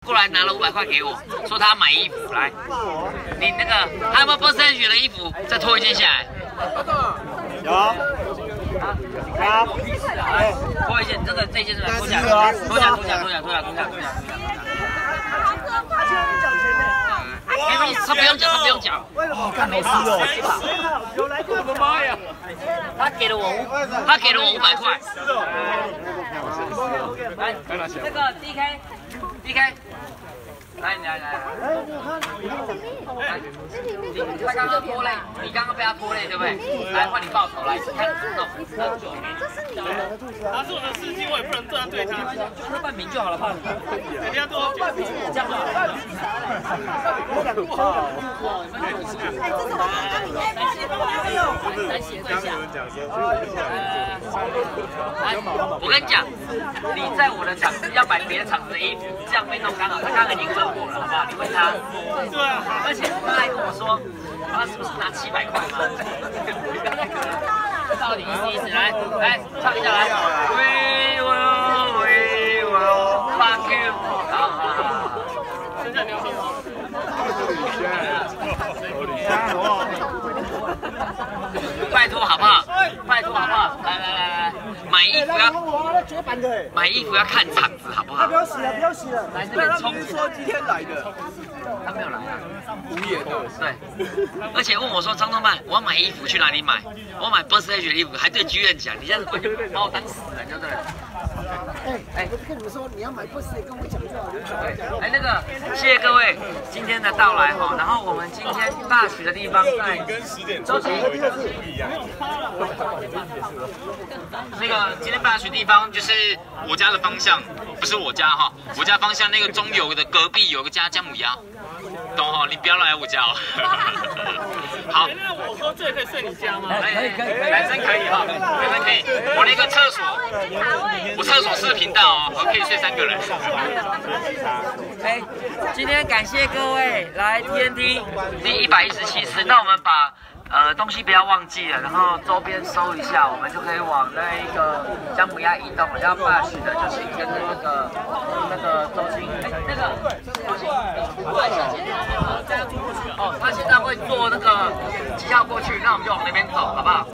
过来拿了500块给我，说他要买衣服来。你那个还有没有 Bossage 的衣服？再脱一件下来。 有。好。 脱一件，这件是来脱下来，脱下。他不用讲。 哦，看老师哦。 我的妈呀！他给了我500块。来，那个 DK， 来，他刚刚拖累，你刚刚被他拖累，对不对？来，换你报仇，来，看弄9年。 他是我的司机，我也不能这样对他。 就半名就好了，怕什么？ 人家都半名， 这样就好了。我跟你讲，你在我的场子要买别的场子的衣服，这样被弄刚好，他刚刚已经喝过了，好不好？你问他。 对啊。 而且他还跟我说，他是不是拿700块吗？这到底意思？来唱一下来。We will fuck you。 现在你要说什么？ 拜托好不好？来，买衣服要看场子好不好？ 不要洗了。 来这边冲。 说今天来的， 他没有来啊。 无言的。 对，而且问我说张东曼，我要买衣服去哪里买？我要买 Bossage 的衣服，还对剧院讲，你这样子把我当死人就对了。 我跟你们说，你要买 Bossage 跟我讲就好。 对，那个谢谢各位今天的到来哈。然后我们今天大许的地方在跟10点周琦不一样。 那个今天大许地方就是我家的方向，不是我家哈，我家方向那个中游的隔壁有个家姜母鸭，懂哈？你不要来我家哦。好， 那我喝醉可以睡你家吗？ 可以， 男生可以哈，男生可以。我那个厕所，我厕所4频道哦，我可以睡3个人。 今天感谢各位来 TNT 第117次，那我们把东西不要忘记了，然后周边收一下，我们就可以往那一个姜母鸭移动。我要霸许的就是跟着那个周星，那个周星，哦，他现在会坐那个机票过去，那我们就往那边走，好不好？